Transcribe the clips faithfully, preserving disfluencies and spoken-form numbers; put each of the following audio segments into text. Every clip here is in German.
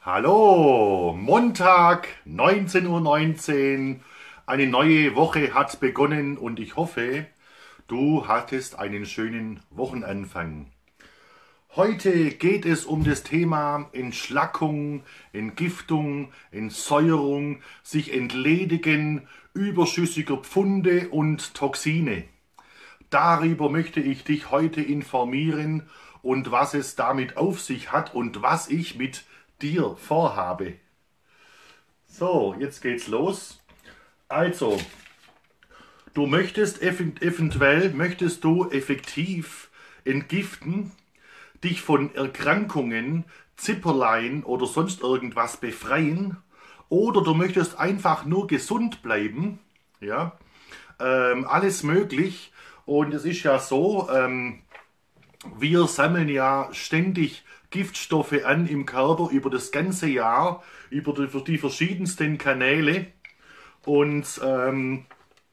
Hallo, Montag, neunzehn Uhr neunzehn. Eine neue Woche hat begonnen und ich hoffe, du hattest einen schönen Wochenanfang. Heute geht es um das Thema Entschlackung, Entgiftung, Entsäuerung, sich entledigen überschüssiger Pfunde und Toxine. Darüber möchte ich dich heute informieren und was es damit auf sich hat und was ich mit dir vorhabe. So, jetzt geht's los. Also, du möchtest eventuell, möchtest du effektiv entgiften, dich von Erkrankungen, Zipperlein oder sonst irgendwas befreien, oder du möchtest einfach nur gesund bleiben, ja, ähm, alles möglich. Und es ist ja so, ähm, wir sammeln ja ständig Giftstoffe an im Körper über das ganze Jahr, über die, die verschiedensten Kanäle. Und ähm,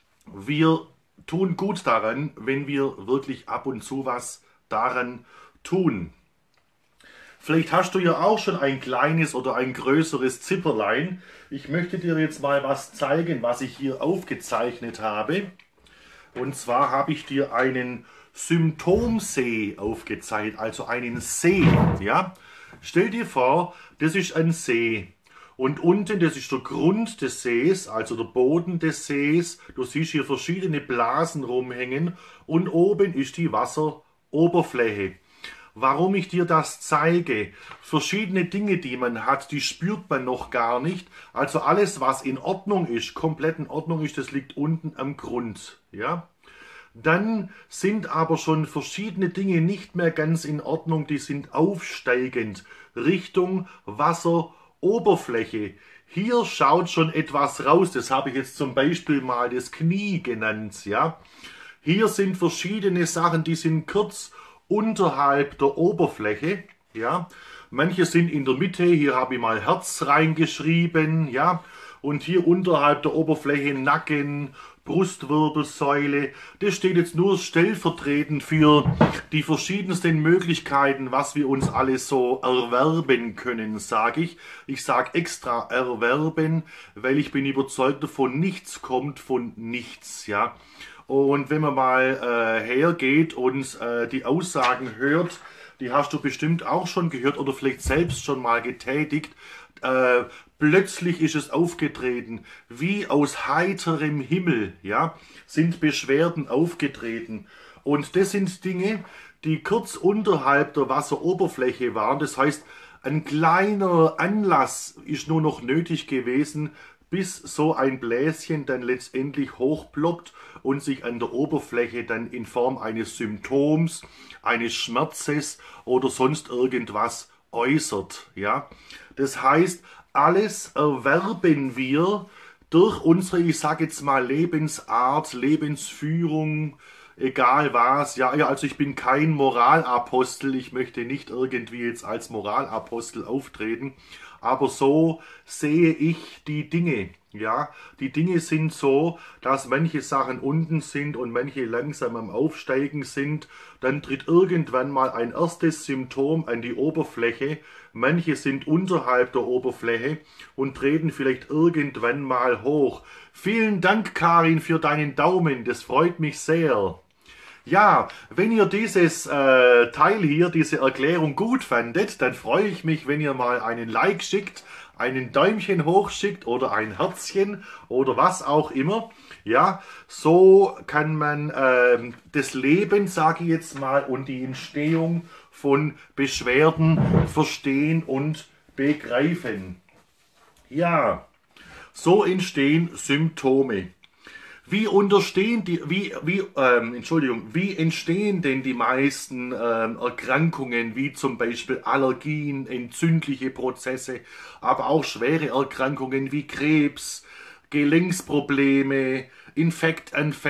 wir tun gut daran, wenn wir wirklich ab und zu was daran tun. Vielleicht hast du ja auch schon ein kleines oder ein größeres Zipperlein. Ich möchte dir jetzt mal was zeigen, was ich hier aufgezeichnet habe. Und zwar habe ich dir einen Symptomsee aufgezeichnet, also einen See. Ja? Stell dir vor, das ist ein See. Und unten, das ist der Grund des Sees, also der Boden des Sees. Du siehst hier verschiedene Blasen rumhängen und oben ist die Wasseroberfläche. Warum ich dir das zeige, verschiedene Dinge, die man hat, die spürt man noch gar nicht. Also alles, was in Ordnung ist, komplett in Ordnung ist, das liegt unten am Grund. Ja? Dann sind aber schon verschiedene Dinge nicht mehr ganz in Ordnung, die sind aufsteigend Richtung Wasseroberfläche. Hier schaut schon etwas raus, das habe ich jetzt zum Beispiel mal das Knie genannt. Ja? Hier sind verschiedene Sachen, die sind kurz unterhalb der Oberfläche, ja, manche sind in der Mitte, hier habe ich mal Herz reingeschrieben, ja, und hier unterhalb der Oberfläche Nacken, Brustwirbelsäule, das steht jetzt nur stellvertretend für die verschiedensten Möglichkeiten, was wir uns alles so erwerben können, sage ich. Ich sage extra erwerben, weil ich bin überzeugt davon, nichts kommt von nichts, ja. Und wenn man mal äh, hergeht und äh, die Aussagen hört, die hast du bestimmt auch schon gehört oder vielleicht selbst schon mal getätigt, äh, plötzlich ist es aufgetreten, wie aus heiterem Himmel, ja, sind Beschwerden aufgetreten. Und das sind Dinge, die kurz unterhalb der Wasseroberfläche waren. Das heißt, ein kleiner Anlass ist nur noch nötig gewesen, bis so ein Bläschen dann letztendlich hochploppt und sich an der Oberfläche dann in Form eines Symptoms, eines Schmerzes oder sonst irgendwas äußert. Ja? Das heißt, alles erwerben wir durch unsere, ich sage jetzt mal, Lebensart, Lebensführung, egal was. Ja, ja, also ich bin kein Moralapostel, ich möchte nicht irgendwie jetzt als Moralapostel auftreten, aber so sehe ich die Dinge. Ja, die Dinge sind so, dass manche Sachen unten sind und manche langsam am Aufsteigen sind. Dann tritt irgendwann mal ein erstes Symptom an die Oberfläche. Manche sind unterhalb der Oberfläche und treten vielleicht irgendwann mal hoch. Vielen Dank, Karin, für deinen Daumen. Das freut mich sehr. Ja, wenn ihr dieses äh, Teil hier, diese Erklärung gut fandet, dann freue ich mich, wenn ihr mal einen Like schickt, einen Däumchen hoch schickt oder ein Herzchen oder was auch immer. Ja, so kann man äh, das Leben, sage ich jetzt mal, und die Entstehung von Beschwerden verstehen und begreifen. Ja, so entstehen Symptome. Wie unterstehen die, wie, wie, ähm, Entschuldigung, wie entstehen denn die meisten ähm, Erkrankungen, wie zum Beispiel Allergien, entzündliche Prozesse, aber auch schwere Erkrankungen wie Krebs, Gelenksprobleme,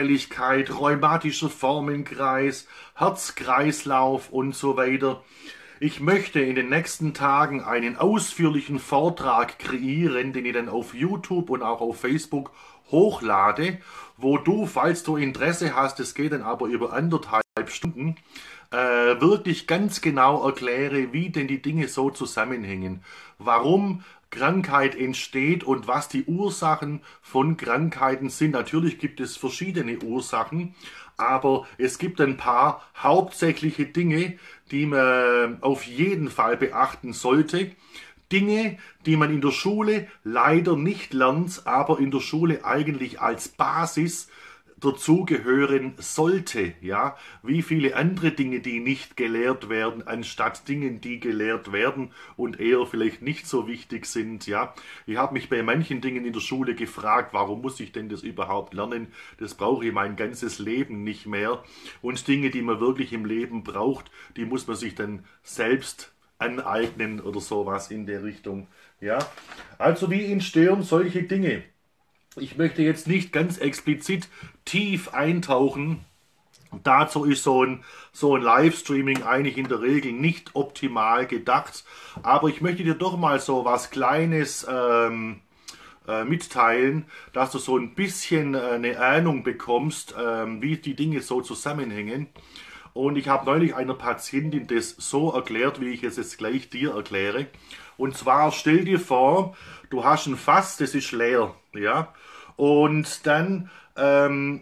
Infektanfälligkeit, rheumatischer Formenkreis, Herz-Kreislauf und so weiter. Ich möchte in den nächsten Tagen einen ausführlichen Vortrag kreieren, den ich dann auf YouTube und auch auf Facebook hochlade, wo du, falls du Interesse hast, es geht dann aber über anderthalb Stunden, äh, wirklich ganz genau erkläre, wie denn die Dinge so zusammenhängen, warum Krankheit entsteht und was die Ursachen von Krankheiten sind. Natürlich gibt es verschiedene Ursachen, aber es gibt ein paar hauptsächliche Dinge, die man auf jeden Fall beachten sollte. Dinge, die man in der Schule leider nicht lernt, aber in der Schule eigentlich als Basis dazugehören sollte, ja, wie viele andere Dinge, die nicht gelehrt werden, anstatt Dingen, die gelehrt werden und eher vielleicht nicht so wichtig sind, ja. Ich habe mich bei manchen Dingen in der Schule gefragt, warum muss ich denn das überhaupt lernen? Das brauche ich mein ganzes Leben nicht mehr. Und Dinge, die man wirklich im Leben braucht, die muss man sich dann selbst aneignen oder sowas in der Richtung, ja. Also wie entstehen solche Dinge? Ich möchte jetzt nicht ganz explizit tief eintauchen. Dazu ist so ein, so ein Livestreaming eigentlich in der Regel nicht optimal gedacht. Aber ich möchte dir doch mal so was Kleines ähm, äh, mitteilen, dass du so ein bisschen äh, eine Ahnung bekommst, äh, wie die Dinge so zusammenhängen. Und ich habe neulich einer Patientin das so erklärt, wie ich es jetzt gleich dir erkläre. Und zwar stell dir vor, du hast ein Fass, das ist leer, ja. Und dann ähm,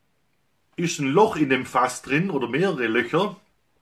ist ein Loch in dem Fass drin oder mehrere Löcher,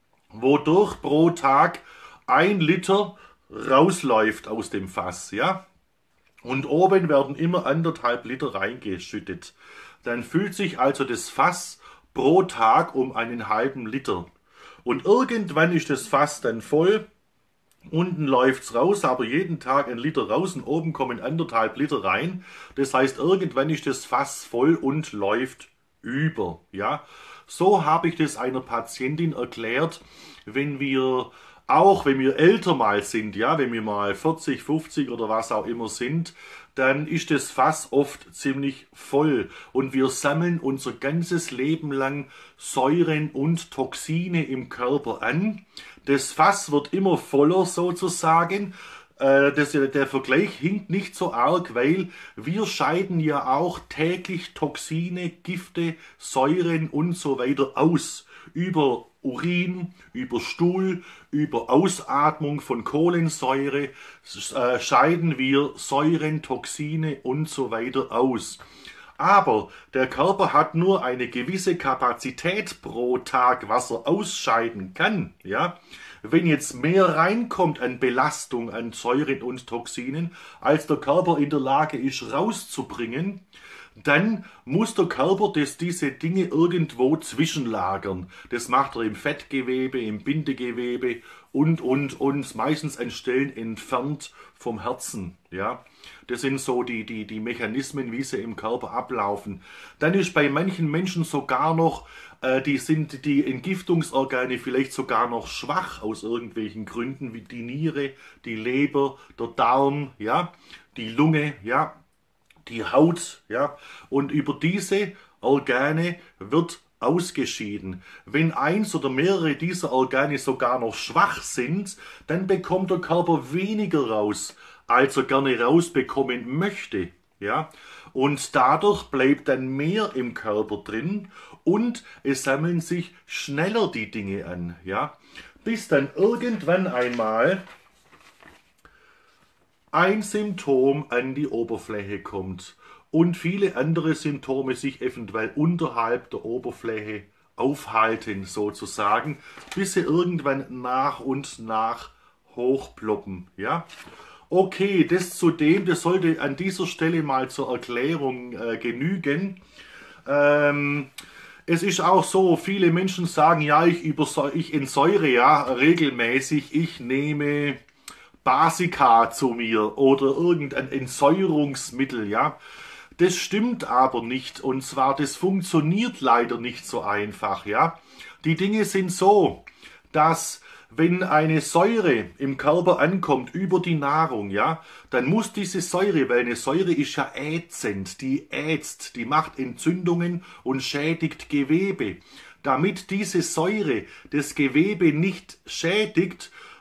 wodurch pro Tag ein Liter rausläuft aus dem Fass, ja. Und oben werden immer anderthalb Liter reingeschüttet. Dann füllt sich also das Fass pro Tag um einen halben Liter. Und irgendwann ist das Fass dann voll. Unten läuft's raus, aber jeden Tag ein Liter raus und oben kommen anderthalb Liter rein. Das heißt, irgendwann ist das Fass voll und läuft über. Ja, so habe ich das einer Patientin erklärt, wenn wir auch, wenn wir älter mal sind, ja, wenn wir mal vierzig, fünfzig oder was auch immer sind, dann ist das Fass oft ziemlich voll und wir sammeln unser ganzes Leben lang Säuren und Toxine im Körper an. Das Fass wird immer voller sozusagen. Äh, das, der Vergleich hinkt nicht so arg, weil wir scheiden ja auch täglich Toxine, Gifte, Säuren und so weiter aus. Über Urin, über Stuhl, über Ausatmung von Kohlensäure äh, scheiden wir Säuren, Toxine und so weiter aus. Aber der Körper hat nur eine gewisse Kapazität pro Tag, was er ausscheiden kann. Ja? Wenn jetzt mehr reinkommt an Belastung, an Säuren und Toxinen, als der Körper in der Lage ist rauszubringen, dann muss der Körper das, diese Dinge irgendwo zwischenlagern. Das macht er im Fettgewebe, im Bindegewebe und, und, und meistens an Stellen entfernt vom Herzen. Ja? Das sind so die, die, die Mechanismen, wie sie im Körper ablaufen. Dann ist bei manchen Menschen sogar noch, äh, die sind die Entgiftungsorgane vielleicht sogar noch schwach aus irgendwelchen Gründen, wie die Niere, die Leber, der Darm, ja, die Lunge, ja, die Haut, ja, und über diese Organe wird ausgeschieden. Wenn eins oder mehrere dieser Organe sogar noch schwach sind, dann bekommt der Körper weniger raus, als er gerne rausbekommen möchte, ja, und dadurch bleibt dann mehr im Körper drin und es sammeln sich schneller die Dinge an, ja, bis dann irgendwann einmal ein Symptom an die Oberfläche kommt und viele andere Symptome sich eventuell unterhalb der Oberfläche aufhalten, sozusagen, bis sie irgendwann nach und nach hochploppen. Ja? Okay, das zudem, das sollte an dieser Stelle mal zur Erklärung äh, genügen. Ähm, es ist auch so, viele Menschen sagen, ja, ich, ich entsäure ja regelmäßig, ich nehme Basica zu mir oder irgendein Entsäuerungsmittel, ja. Das stimmt aber nicht und zwar, das funktioniert leider nicht so einfach, ja. Die Dinge sind so, dass wenn eine Säure im Körper ankommt über die Nahrung, ja, dann muss diese Säure, weil eine Säure ist ja ätzend, die ätzt, die macht Entzündungen und schädigt Gewebe. Damit diese Säure das Gewebe nicht schädigt,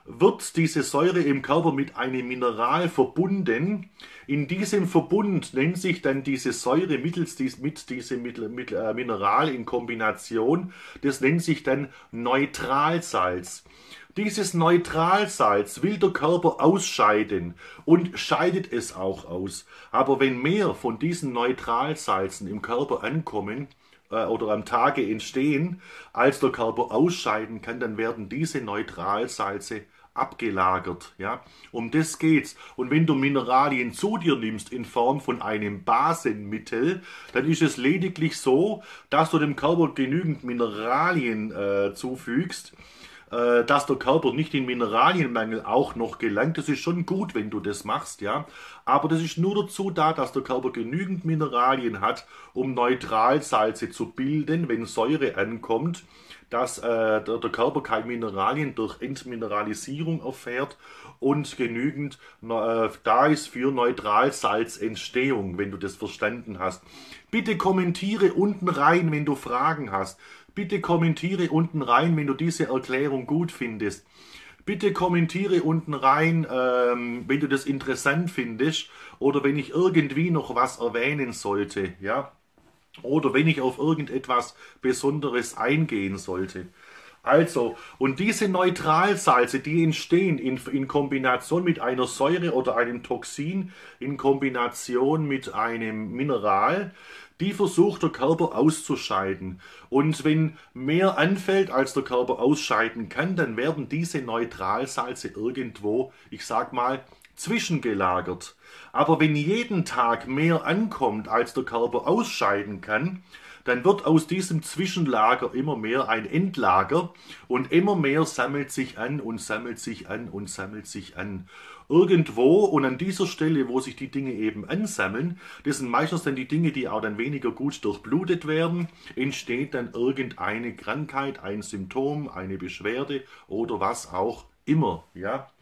wird diese Säure im Körper mit einem Mineral verbunden. In diesem Verbund nennt sich dann diese Säure mittels dies, mit diesem mit, mit, äh, Mineral in Kombination, das nennt sich dann Neutralsalz. Dieses Neutralsalz will der Körper ausscheiden und scheidet es auch aus. Aber wenn mehr von diesen Neutralsalzen im Körper ankommen, oder am Tage entstehen, als der Körper ausscheiden kann, dann werden diese Neutralsalze abgelagert. Ja? Um das geht's. Und wenn du Mineralien zu dir nimmst in Form von einem Basenmittel, dann ist es lediglich so, dass du dem Körper genügend Mineralien äh, zufügst, dass der Körper nicht in Mineralienmangel auch noch gelangt. Das ist schon gut, wenn du das machst, ja. Aber das ist nur dazu da, dass der Körper genügend Mineralien hat, um Neutralsalze zu bilden, wenn Säure ankommt, dass äh, der, der Körper keine Mineralien durch Entmineralisierung erfährt und genügend äh, da ist für Neutralsalzentstehung, wenn du das verstanden hast. Bitte kommentiere unten rein, wenn du Fragen hast. Bitte kommentiere unten rein, wenn du diese Erklärung gut findest. Bitte kommentiere unten rein, ähm, wenn du das interessant findest oder wenn ich irgendwie noch was erwähnen sollte, ja, oder wenn ich auf irgendetwas Besonderes eingehen sollte. Also, und diese Neutralsalze, die entstehen in, in Kombination mit einer Säure oder einem Toxin, in Kombination mit einem Mineral, die versucht der Körper auszuscheiden. Und wenn mehr anfällt, als der Körper ausscheiden kann, dann werden diese Neutralsalze irgendwo, ich sag mal, zwischengelagert. Aber wenn jeden Tag mehr ankommt, als der Körper ausscheiden kann, dann wird aus diesem Zwischenlager immer mehr ein Endlager und immer mehr sammelt sich an und sammelt sich an und sammelt sich an. Irgendwo und an dieser Stelle, wo sich die Dinge eben ansammeln, das sind meistens dann die Dinge, die auch dann weniger gut durchblutet werden, entsteht dann irgendeine Krankheit, ein Symptom, eine Beschwerde oder was auch immer. Ja?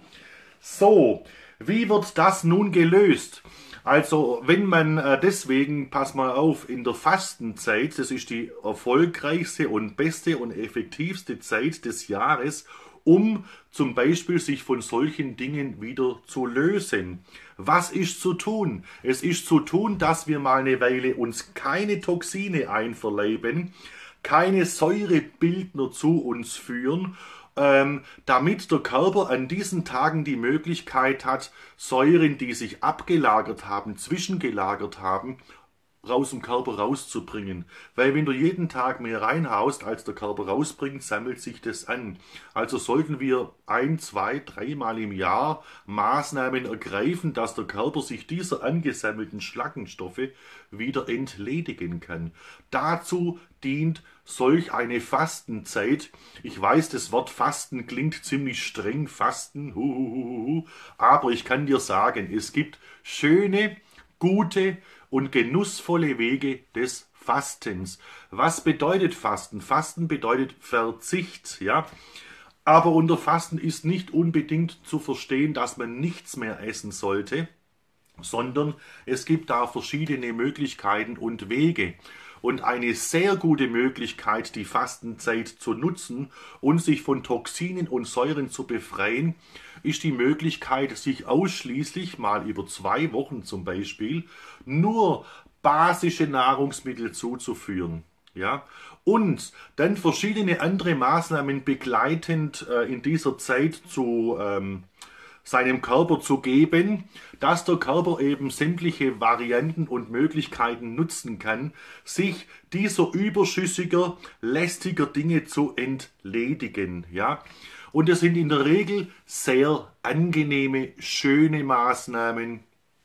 So, wie wird das nun gelöst? Also, wenn man äh, deswegen, pass mal auf, in der Fastenzeit, das ist die erfolgreichste und beste und effektivste Zeit des Jahres, um zum Beispiel sich von solchen Dingen wieder zu lösen. Was ist zu tun? Es ist zu tun, dass wir mal eine Weile uns keine Toxine einverleiben, keine Säurebildner zu uns führen, ähm, damit der Körper an diesen Tagen die Möglichkeit hat, Säuren, die sich abgelagert haben, zwischengelagert haben, aus dem Körper rauszubringen. Weil wenn du jeden Tag mehr reinhaust, als der Körper rausbringt, sammelt sich das an. Also sollten wir ein, zwei, dreimal im Jahr Maßnahmen ergreifen, dass der Körper sich dieser angesammelten Schlackenstoffe wieder entledigen kann. Dazu dient solch eine Fastenzeit. Ich weiß, das Wort Fasten klingt ziemlich streng, Fasten, huhuhuhu, aber ich kann dir sagen, es gibt schöne, gute und genussvolle Wege des Fastens. Was bedeutet Fasten? Fasten bedeutet Verzicht, ja. Aber unter Fasten ist nicht unbedingt zu verstehen, dass man nichts mehr essen sollte, sondern es gibt da verschiedene Möglichkeiten und Wege. Und eine sehr gute Möglichkeit, die Fastenzeit zu nutzen und sich von Toxinen und Säuren zu befreien, ist die Möglichkeit, sich ausschließlich, mal über zwei Wochen zum Beispiel, nur basische Nahrungsmittel zuzuführen. Ja? Und dann verschiedene andere Maßnahmen begleitend äh, in dieser Zeit zu ähm, seinem Körper zu geben, dass der Körper eben sämtliche Varianten und Möglichkeiten nutzen kann, sich dieser überschüssiger, lästiger Dinge zu entledigen. Ja? Und das sind in der Regel sehr angenehme, schöne Maßnahmen.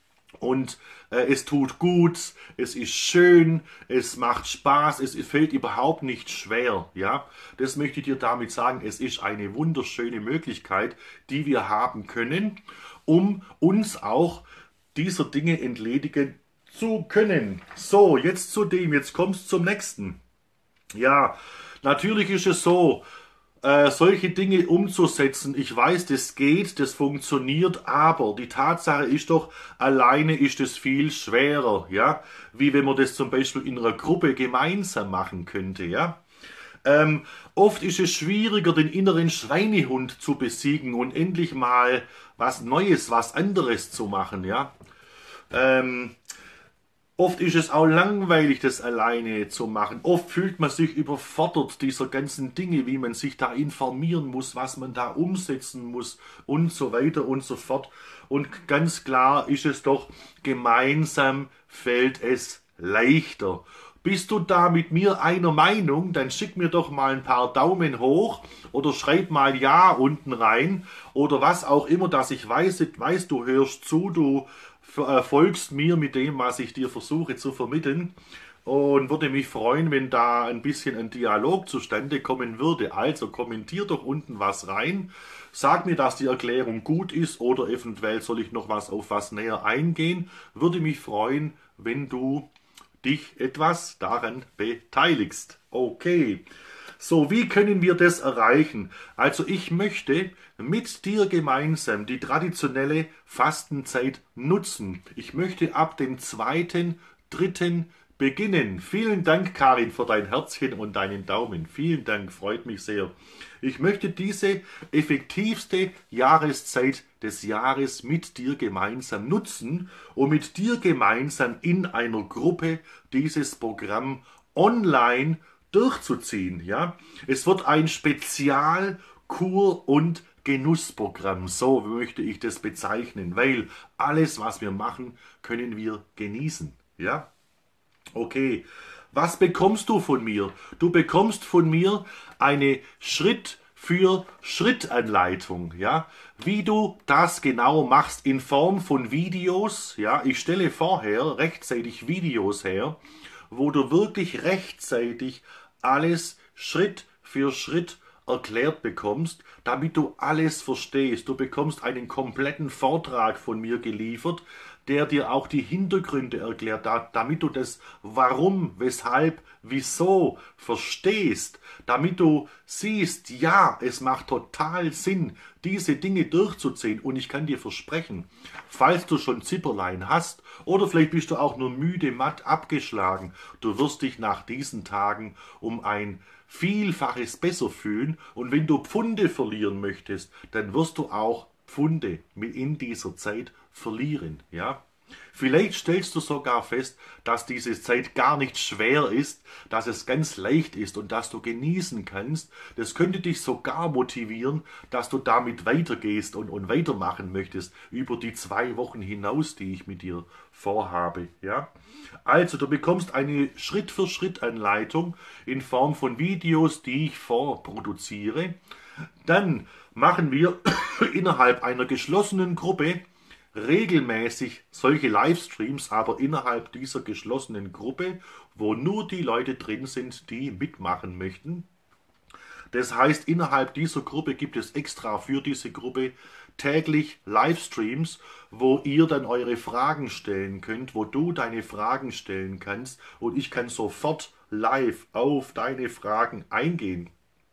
Und äh, es tut gut, es ist schön, es macht Spaß, es fällt überhaupt nicht schwer. Ja? Das möchte ich dir damit sagen, es ist eine wunderschöne Möglichkeit, die wir haben können, um uns auch dieser Dinge entledigen zu können. So, jetzt zu dem, jetzt kommst du zum nächsten. Ja, natürlich ist es so, Äh, solche Dinge umzusetzen. Ich weiß, das geht, das funktioniert, aber die Tatsache ist doch, alleine ist es viel schwerer, ja, wie wenn man das zum Beispiel in einer Gruppe gemeinsam machen könnte, ja. Ähm, oft ist es schwieriger, den inneren Schweinehund zu besiegen und endlich mal was Neues, was anderes zu machen, ja. Ähm, Oft ist es auch langweilig, das alleine zu machen. Oft fühlt man sich überfordert dieser ganzen Dinge, wie man sich da informieren muss, was man da umsetzen muss und so weiter und so fort. Und ganz klar ist es doch, gemeinsam fällt es leichter. Bist du da mit mir einer Meinung, dann schick mir doch mal ein paar Daumen hoch oder schreib mal Ja unten rein oder was auch immer, dass ich weiß, weiß du hörst zu, du folgst mir mit dem, was ich dir versuche zu vermitteln, und würde mich freuen, wenn da ein bisschen ein Dialog zustande kommen würde. Also kommentier doch unten was rein, sag mir, dass die Erklärung gut ist oder eventuell soll ich noch was auf was näher eingehen. Würde mich freuen, wenn du dich etwas daran beteiligst. Okay. So, wie können wir das erreichen? Also ich möchte mit dir gemeinsam die traditionelle Fastenzeit nutzen. Ich möchte ab dem zweiten, dritten beginnen. Vielen Dank, Karin, für dein Herzchen und deinen Daumen. Vielen Dank, freut mich sehr. Ich möchte diese effektivste Jahreszeit des Jahres mit dir gemeinsam nutzen und mit dir gemeinsam in einer Gruppe dieses Programm online durchzuziehen. Ja? Es wird ein Spezial-, Kur- und Genussprogramm, so möchte ich das bezeichnen, weil alles, was wir machen, können wir genießen. Ja? Okay, was bekommst du von mir? Du bekommst von mir eine Schritt für Schritt Anleitung, ja, wie du das genau machst in Form von Videos, ja, ich stelle vorher rechtzeitig Videos her, wo du wirklich rechtzeitig alles Schritt für Schritt erklärt bekommst, damit du alles verstehst. Du bekommst einen kompletten Vortrag von mir geliefert, der dir auch die Hintergründe erklärt, damit du das Warum, Weshalb, Wieso verstehst, damit du siehst, ja, es macht total Sinn, diese Dinge durchzuziehen. Und ich kann dir versprechen, falls du schon Zipperlein hast oder vielleicht bist du auch nur müde, matt, abgeschlagen, du wirst dich nach diesen Tagen um ein Vielfaches besser fühlen, und wenn du Pfunde verlieren möchtest, dann wirst du auch Pfunde in dieser Zeit verlieren, ja. Vielleicht stellst du sogar fest, dass diese Zeit gar nicht schwer ist, dass es ganz leicht ist und dass du genießen kannst. Das könnte dich sogar motivieren, dass du damit weitergehst und, und weitermachen möchtest über die zwei Wochen hinaus, die ich mit dir vorhabe. Ja? Also du bekommst eine Schritt-für-Schritt-Anleitung in Form von Videos, die ich vorproduziere. Dann machen wir innerhalb einer geschlossenen Gruppe regelmäßig solche Livestreams, aber innerhalb dieser geschlossenen Gruppe, wo nur die Leute drin sind, die mitmachen möchten. Das heißt, innerhalb dieser Gruppe gibt es extra für diese Gruppe täglich Livestreams, wo ihr dann eure Fragen stellen könnt, wo du deine Fragen stellen kannst und ich kann sofort live auf deine Fragen eingehen.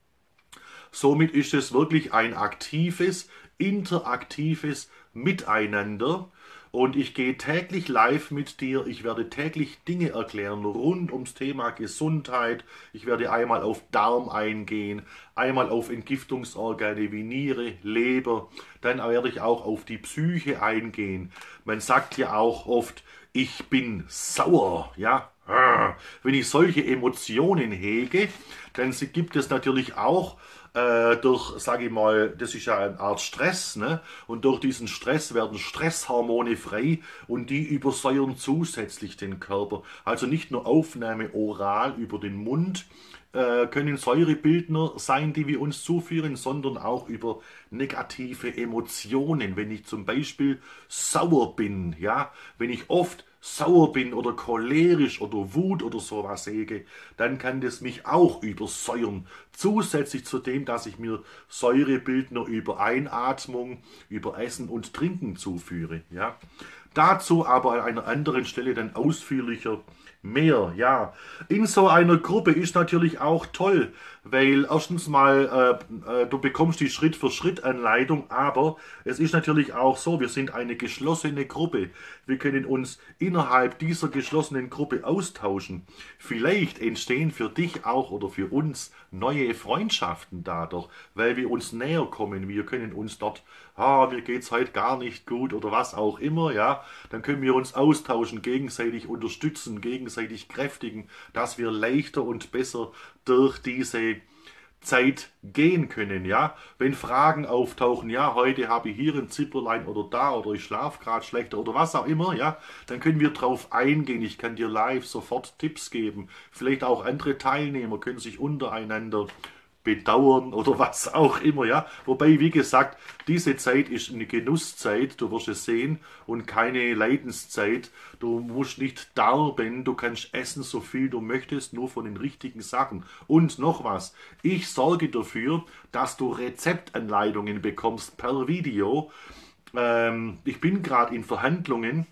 Somit ist es wirklich ein aktives, interaktives Miteinander, und ich gehe täglich live mit dir. Ich werde täglich Dinge erklären rund ums Thema Gesundheit. Ich werde einmal auf Darm eingehen, einmal auf Entgiftungsorgane wie Niere, Leber. Dann werde ich auch auf die Psyche eingehen. Man sagt ja auch oft, ich bin sauer, ja. Wenn ich solche Emotionen hege, dann gibt es natürlich auch äh, durch, sage ich mal, das ist ja eine Art Stress, ne? Und durch diesen Stress werden Stresshormone frei und die übersäuern zusätzlich den Körper. Also nicht nur Aufnahme oral über den Mund äh, können Säurebildner sein, die wir uns zuführen, sondern auch über negative Emotionen. Wenn ich zum Beispiel sauer bin, ja, wenn ich oft sauer bin oder cholerisch oder Wut oder sowas hege, dann kann das mich auch übersäuern. Zusätzlich zu dem, dass ich mir Säurebildner über Einatmung, über Essen und Trinken zuführe. Ja. Dazu aber an einer anderen Stelle dann ausführlicher mehr. Ja, in so einer Gruppe ist natürlich auch toll, weil erstens mal äh, äh, du bekommst die Schritt-für-Schritt-Anleitung, aber es ist natürlich auch so, wir sind eine geschlossene Gruppe. Wir können uns innerhalb dieser geschlossenen Gruppe austauschen. Vielleicht entstehen für dich auch oder für uns neue Freundschaften dadurch, weil wir uns näher kommen. Wir können uns dort, ah, mir geht's heute gar nicht gut oder was auch immer, ja, dann können wir uns austauschen, gegenseitig unterstützen, gegenseitig kräftigen, dass wir leichter und besser durch diese Zeit gehen können, ja. Wenn Fragen auftauchen, ja, heute habe ich hier ein Zipperlein oder da oder ich schlafe gerade schlechter oder was auch immer, ja, dann können wir drauf eingehen. Ich kann dir live sofort Tipps geben. Vielleicht auch andere Teilnehmer können sich untereinander bedauern oder was auch immer, ja. Wobei, wie gesagt, diese Zeit ist eine Genusszeit, du wirst es sehen, und keine Leidenszeit. Du musst nicht darben, du kannst essen, so viel du möchtest, nur von den richtigen Sachen. Und noch was, ich sorge dafür, dass du Rezeptanleitungen bekommst per Video. Ähm, ich bin gerade in Verhandlungen,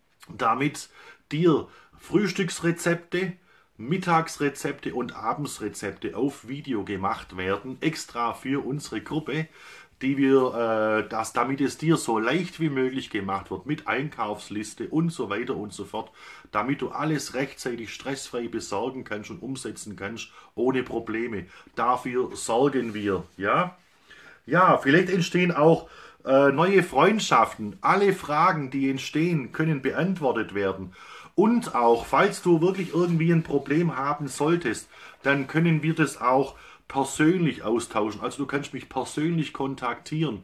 damit dir Frühstücksrezepte, Mittagsrezepte und Abendsrezepte auf Video gemacht werden, extra für unsere Gruppe, die wir, äh, das, damit es dir so leicht wie möglich gemacht wird, mit Einkaufsliste und so weiter und so fort, damit du alles rechtzeitig stressfrei besorgen kannst und umsetzen kannst, ohne Probleme. Dafür sorgen wir, ja. Ja, vielleicht entstehen auch äh, neue Freundschaften. Alle Fragen, die entstehen, können beantwortet werden. Und auch, falls du wirklich irgendwie ein Problem haben solltest, dann können wir das auch persönlich austauschen. Also du kannst mich persönlich kontaktieren.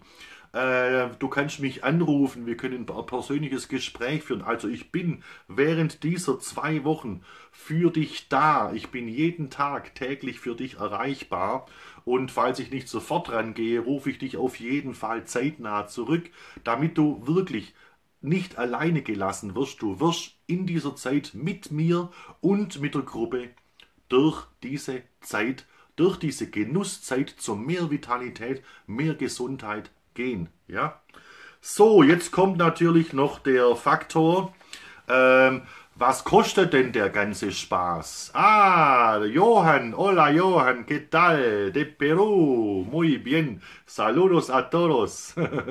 Äh, du kannst mich anrufen, wir können ein persönliches Gespräch führen. Also ich bin während dieser zwei Wochen für dich da. Ich bin jeden Tag täglich für dich erreichbar. Und falls ich nicht sofort rangehe, rufe ich dich auf jeden Fall zeitnah zurück, damit du wirklich nicht alleine gelassen wirst. Du wirst in dieser Zeit mit mir und mit der Gruppe durch diese Zeit, durch diese Genusszeit zu mehr Vitalität, mehr Gesundheit gehen. Ja? So, jetzt kommt natürlich noch der Faktor, ähm, was kostet denn der ganze Spaß? Ah, Johann, hola Johann, ¿qué tal? De Perú, muy bien, saludos a todos.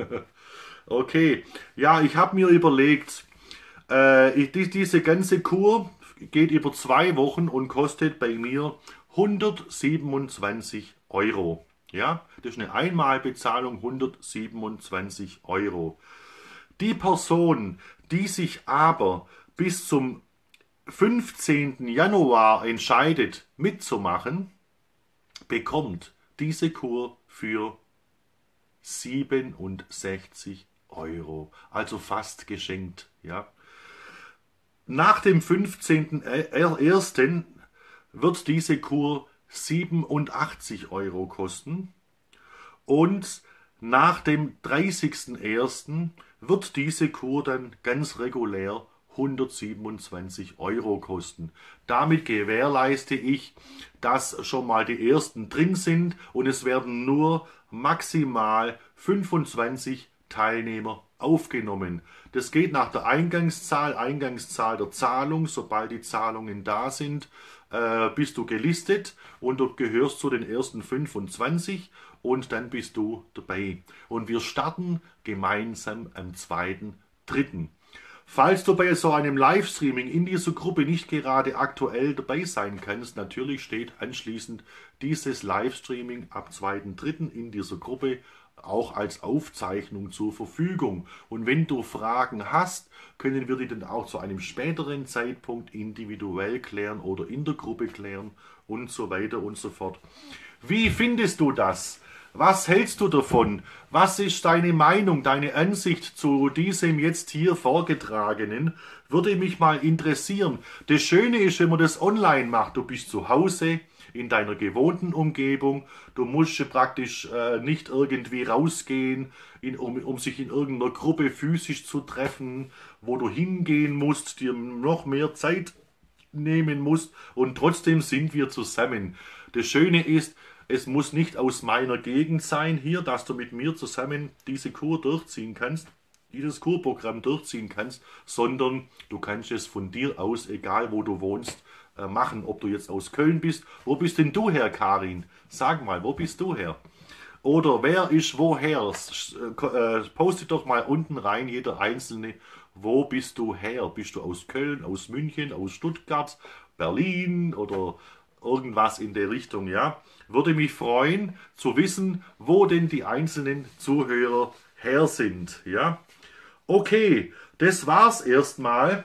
Okay, ja, ich habe mir überlegt, äh, ich, die, diese ganze Kur geht über zwei Wochen und kostet bei mir hundertsiebenundzwanzig Euro. Ja, das ist eine Einmalbezahlung, hundertsiebenundzwanzig Euro. Die Person, die sich aber bis zum fünfzehnten Januar entscheidet mitzumachen, bekommt diese Kur für siebenundsechzig Euro, also fast geschenkt. Ja. Nach dem fünfzehnten ersten wird diese Kur siebenundachtzig Euro kosten und nach dem dreißigsten ersten wird diese Kur dann ganz regulär hundertsiebenundzwanzig Euro kosten. Damit gewährleiste ich, dass schon mal die ersten drin sind und es werden nur maximal fünfundzwanzig Teilnehmer aufgenommen. Das geht nach der Eingangszahl, Eingangszahl der Zahlung. Sobald die Zahlungen da sind, äh, bist du gelistet und du gehörst zu den ersten fünfundzwanzig und dann bist du dabei. Und wir starten gemeinsam am zweiten dritten Falls du bei so einem Livestreaming in dieser Gruppe nicht gerade aktuell dabei sein kannst, natürlich steht anschließend dieses Livestreaming ab zweiten dritten in dieser Gruppe auch als Aufzeichnung zur Verfügung. Und wenn du Fragen hast, können wir die dann auch zu einem späteren Zeitpunkt individuell klären oder in der Gruppe klären und so weiter und so fort. Wie findest du das? Was hältst du davon? Was ist deine Meinung, deine Ansicht zu diesem jetzt hier vorgetragenen? Würde mich mal interessieren. Das Schöne ist, wenn man das online macht, du bist zu Hause in deiner gewohnten Umgebung, du musst praktisch äh, nicht irgendwie rausgehen, in, um, um sich in irgendeiner Gruppe physisch zu treffen, wo du hingehen musst, dir noch mehr Zeit nehmen musst und trotzdem sind wir zusammen. Das Schöne ist, es muss nicht aus meiner Gegend sein hier, dass du mit mir zusammen diese Kur durchziehen kannst. dieses Kurprogramm durchziehen kannst, sondern du kannst es von dir aus, egal wo du wohnst, äh, machen. Ob du jetzt aus Köln bist. Wo bist denn du her, Karin? Sag mal, wo bist du her? Oder wer ist woher? S- äh, Postet doch mal unten rein, jeder Einzelne. Wo bist du her? Bist du aus Köln, aus München, aus Stuttgart, Berlin oder irgendwas in der Richtung, ja? Würde mich freuen zu wissen, wo denn die einzelnen Zuhörer her sind, ja? Okay, das war's erstmal.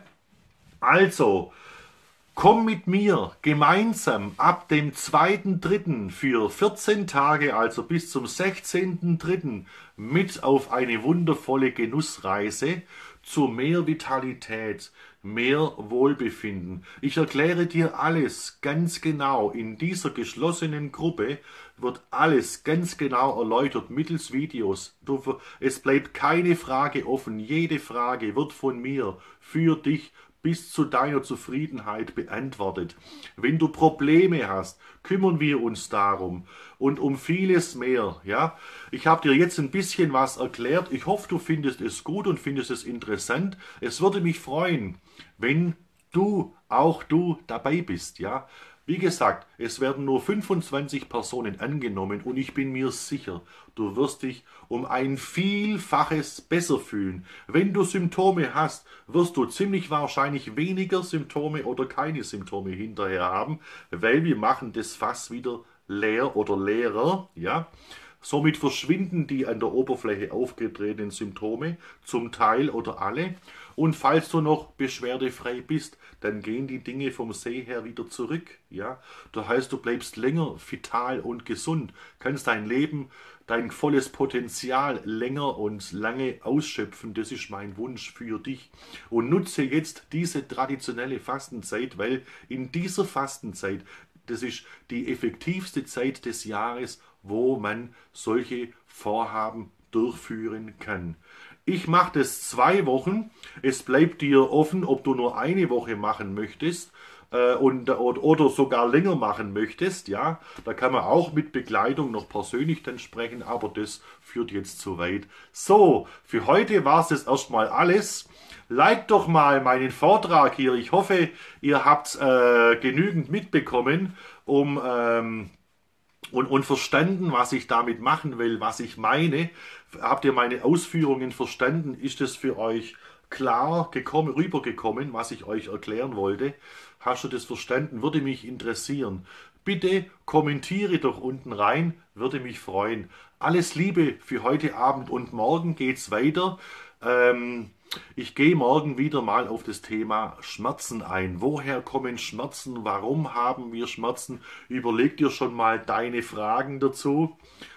Also, komm mit mir gemeinsam ab dem zweiten dritten für vierzehn Tage, also bis zum sechzehnten dritten mit auf eine wundervolle Genussreise zu mehr Vitalität, mehr Wohlbefinden. Ich erkläre dir alles ganz genau. In dieser geschlossenen Gruppe wird alles ganz genau erläutert mittels Videos. Du, es bleibt keine Frage offen. Jede Frage wird von mir für dich bis zu deiner Zufriedenheit beantwortet. Wenn du Probleme hast, kümmern wir uns darum und um vieles mehr. Ja, ich habe dir jetzt ein bisschen was erklärt. Ich hoffe, du findest es gut und findest es interessant. Es würde mich freuen, wenn du, auch du dabei bist. Ja, wie gesagt, es werden nur fünfundzwanzig Personen angenommen und ich bin mir sicher, du wirst dich um ein Vielfaches besser fühlen. Wenn du Symptome hast, wirst du ziemlich wahrscheinlich weniger Symptome oder keine Symptome hinterher haben, weil wir machen das Fass wieder leer oder leerer, ja. Somit verschwinden die an der Oberfläche aufgetretenen Symptome zum Teil oder alle. Und falls du noch beschwerdefrei bist, dann gehen die Dinge vom See her wieder zurück. Ja? Das heißt, du bleibst länger vital und gesund, kannst dein Leben, dein volles Potenzial länger und lange ausschöpfen. Das ist mein Wunsch für dich. Und nutze jetzt diese traditionelle Fastenzeit, weil in dieser Fastenzeit, das ist die effektivste Zeit des Jahres, wo man solche Vorhaben durchführen kann. Ich mache das zwei Wochen. Es bleibt dir offen, ob du nur eine Woche machen möchtest äh, und, oder, oder sogar länger machen möchtest. Ja, da kann man auch mit Begleitung noch persönlich dann sprechen, aber das führt jetzt zu weit. So, für heute war es das erstmal alles. Like doch mal meinen Vortrag hier. Ich hoffe, ihr habt äh, genügend mitbekommen, um ähm, und, und verstanden, was ich damit machen will, was ich meine. Habt ihr meine Ausführungen verstanden? Ist es für euch klar gekommen, rübergekommen, was ich euch erklären wollte? Hast du das verstanden? Würde mich interessieren. Bitte kommentiere doch unten rein, würde mich freuen. Alles Liebe für heute Abend und morgen geht's weiter. Ähm, ich gehe morgen wieder mal auf das Thema Schmerzen ein. Woher kommen Schmerzen? Warum haben wir Schmerzen? Überleg dir schon mal deine Fragen dazu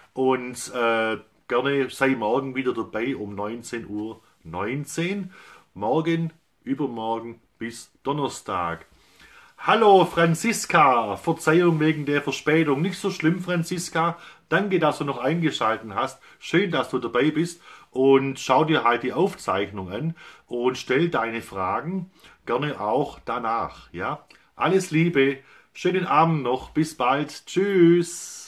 und äh, gerne sei morgen wieder dabei um neunzehn Uhr neunzehn. Morgen, übermorgen bis Donnerstag. Hallo Franziska, Verzeihung wegen der Verspätung. Nicht so schlimm, Franziska. Danke, dass du noch eingeschaltet hast. Schön, dass du dabei bist. Und schau dir halt die Aufzeichnung an und stell deine Fragen gerne auch danach. Ja? Alles Liebe, schönen Abend noch. Bis bald. Tschüss.